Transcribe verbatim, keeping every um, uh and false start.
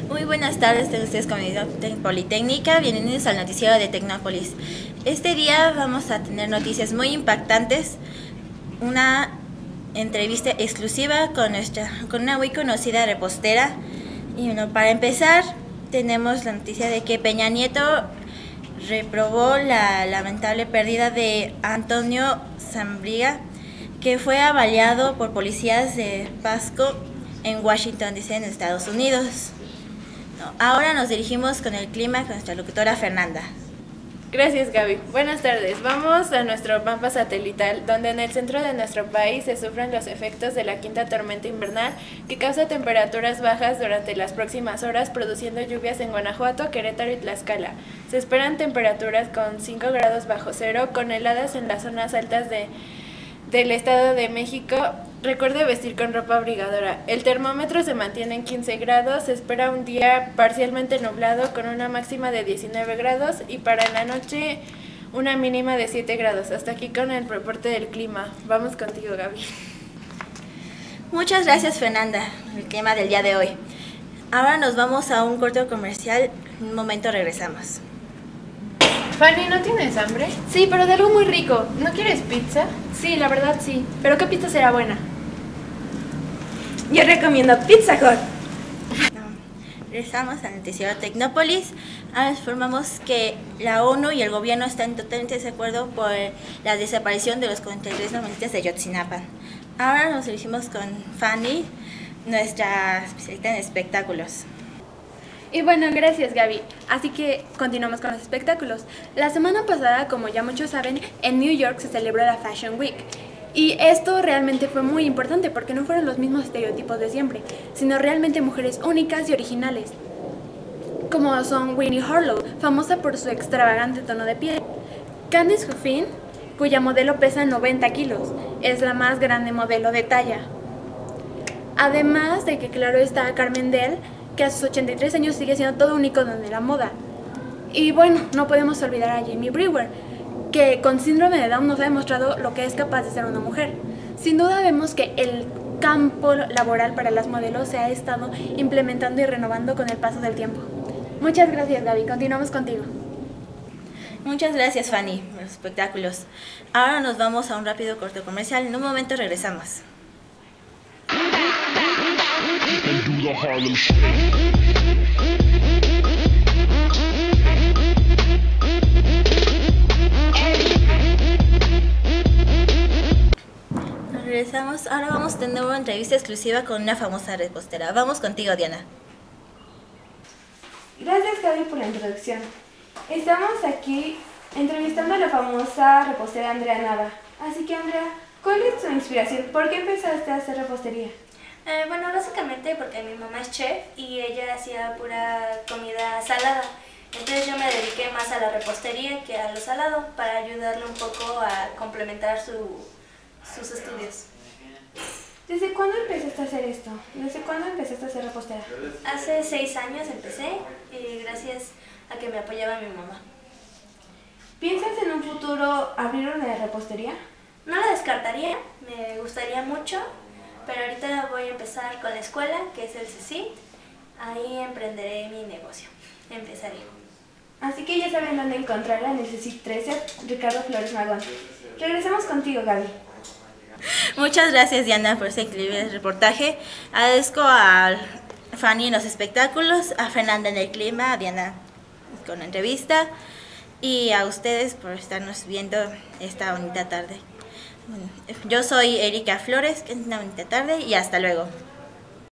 Muy buenas tardes de ustedes, comunidad politécnica, bienvenidos al noticiero de Tecnópolis. Este día vamos a tener noticias muy impactantes, una entrevista exclusiva con, nuestra, con una muy conocida repostera. Y bueno, para empezar, tenemos la noticia de que Peña Nieto reprobó la lamentable pérdida de Antonio Zambriga, que fue avaliado por policías de Pasco en Washington, D C, en Estados Unidos. No, ahora nos dirigimos con el clima con nuestra locutora Fernanda. Gracias, Gaby. Buenas tardes. Vamos a nuestro mapa satelital, donde en el centro de nuestro país se sufren los efectos de la quinta tormenta invernal, que causa temperaturas bajas durante las próximas horas, produciendo lluvias en Guanajuato, Querétaro y Tlaxcala. Se esperan temperaturas con cinco grados bajo cero, con heladas en las zonas altas de, del Estado de México. Recuerde vestir con ropa abrigadora. El termómetro se mantiene en quince grados, se espera un día parcialmente nublado con una máxima de diecinueve grados y para la noche una mínima de siete grados. Hasta aquí con el reporte del clima. Vamos contigo, Gaby. Muchas gracias, Fernanda, el clima del día de hoy. Ahora nos vamos a un corto comercial. En un momento regresamos. Fanny, ¿no tienes hambre? Sí, pero de algo muy rico. ¿No quieres pizza? Sí, la verdad sí. ¿Pero qué pizza será buena? Yo recomiendo Pizza Hut. Regresamos al noticiero Tecnópolis. Ahora informamos que la ONU y el gobierno están totalmente de acuerdo por la desaparición de los cuarenta y tres normalistas de Ayotzinapa. Ahora nos dirigimos con Fanny, nuestra especialista en espectáculos. Y bueno, gracias, Gaby. Así que continuamos con los espectáculos. La semana pasada, como ya muchos saben, en New York se celebró la Fashion Week. Y esto realmente fue muy importante porque no fueron los mismos estereotipos de siempre, sino realmente mujeres únicas y originales, como son Winnie Harlow, famosa por su extravagante tono de piel; Candice Huffin, cuya modelo pesa noventa kilos, es la más grande modelo de talla. Además de que, claro, está Carmen Dell, que a sus ochenta y tres años sigue siendo todo un icono de la moda. Y bueno, no podemos olvidar a Jamie Brewer, que con síndrome de Down nos ha demostrado lo que es capaz de ser una mujer. Sin duda vemos que el campo laboral para las modelos se ha estado implementando y renovando con el paso del tiempo. Muchas gracias, Gaby. Continuamos contigo. Muchas gracias, Fanny, por los espectáculos. Ahora nos vamos a un rápido corte comercial. En un momento regresamos. Regresamos, ahora vamos a tener una entrevista exclusiva con una famosa repostera. Vamos contigo, Diana. Gracias, Gaby, por la introducción. Estamos aquí entrevistando a la famosa repostera Andrea Nava. Así que, Andrea, ¿cuál es tu inspiración? ¿Por qué empezaste a hacer repostería? Eh, bueno, básicamente porque mi mamá es chef y ella hacía pura comida salada. Entonces yo me dediqué más a la repostería que a lo salado para ayudarle un poco a complementar su, sus estudios. ¿Desde cuándo empezaste a hacer esto? ¿Desde cuándo empezaste a hacer repostera? Hace seis años empecé y gracias a que me apoyaba mi mamá. ¿Piensas en un futuro abrir una repostería? No la descartaría, me gustaría mucho, pero ahorita voy a empezar con la escuela, que es el C C I. Ahí emprenderé mi negocio, empezaré. Así que ya saben dónde encontrarla, en el C C I trece, Ricardo Flores Magón. Regresamos contigo, Gaby. Muchas gracias, Diana, por ese increíble reportaje. Agradezco a Fanny en los espectáculos, a Fernanda en el clima, a Diana con la entrevista y a ustedes por estarnos viendo esta bonita tarde. Yo soy Erika Flores, que es una bonita tarde y hasta luego.